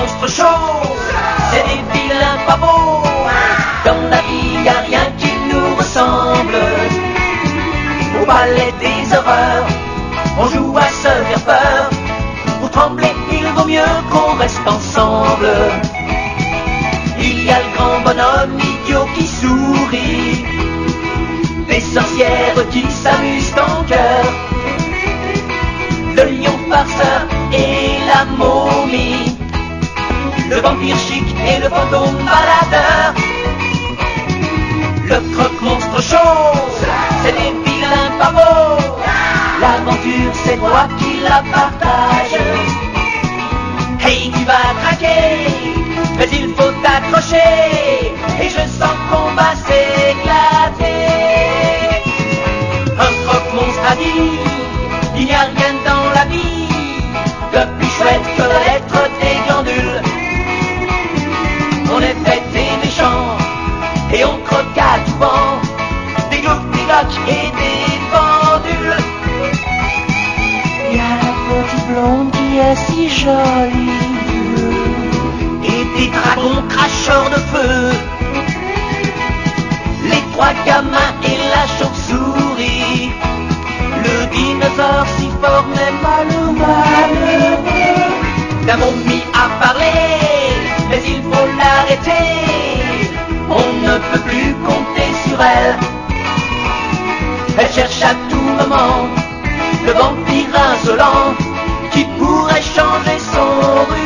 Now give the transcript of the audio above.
croque-monstres Show. C'est des vilains pas beaux. Dans la vie y a rien qui nous ressemble. Au ballet des horreurs, on joue à se faire peur. Pour trembler, il vaut mieux qu'on reste ensemble. Il y a le grand bonhomme idiot qui sourit, des sorcières qui s'amusent en cœur, le lion farceur et la momie, le vampire chic et le fantôme baladeur. Le croque-monstre Show, c'est des vilains pas beaux. L'aventure c'est toi qui la partage. Hey, tu vas craquer, mais il faut t'accrocher, et je sens qu'on va s'éclater. Un croque-monstre a dit, il n'y a rien dans la vie de plus chouette que d'être des glandules. On est fait des méchants, et on croque à tout vent, des gloucs, des glocs et des pendules. Il y a la petite blonde qui est si jolie, et des dragons cracheurs de feu, les trois gamins et la chauve-souris, le dinosaure si fort mais malheureux. La momie a parlé, mais il faut l'arrêter, on ne peut plus compter sur elle. Elle cherche à tout moment le vampire insolent qui pourrait changer son